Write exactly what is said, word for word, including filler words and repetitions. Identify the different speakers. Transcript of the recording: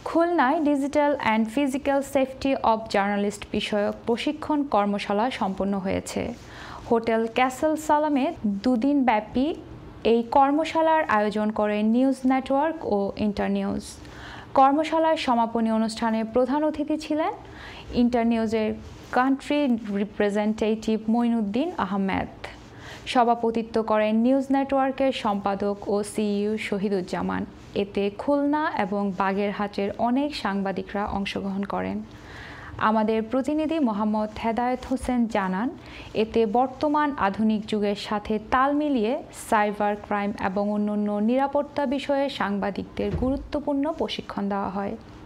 Speaker 1: খুলনায় digital and physical safety of journalist বিষয়ক প্রশিক্ষণ কর্মশালা সম্পন্ন হয়েছে। হোটেল ক্যাসেল সালামে দুদিন ব্যাপী এই কর্মশালার আয়োজন করে নিউজ নেটওয়ার্ক ও ইন্টারনিউজ। কর্মশালার সমাপনী অনুষ্ঠানে প্রধান অতিথি ছিলেন ইন্টারনিউজের কান্ট্রি রিপ্রেজেন্টেটিভ মঈনুদ্দিন আহমেদ। সভাপতিত্ব করেন নিউজ নেটওয়ার্কের সম্পাদক ও সিইও শহীদুজ্জামান। এতে খুলনা এবং বাগেরহাটের অনেক সাংবাদিকরা অংশগ্রহণ করেন। আমাদের প্রতিনিধি মোহাম্মদ হেদায়েত হোসেন জানান, এতে বর্তমান আধুনিক যুগের সাথে তাল মিলিয়ে সাইবার ক্রাইম এবং অন্যান্য নিরাপত্তা বিষয়ে সাংবাদিকদের গুরুত্বপূর্ণ প্রশিক্ষণ দেওয়া হয়।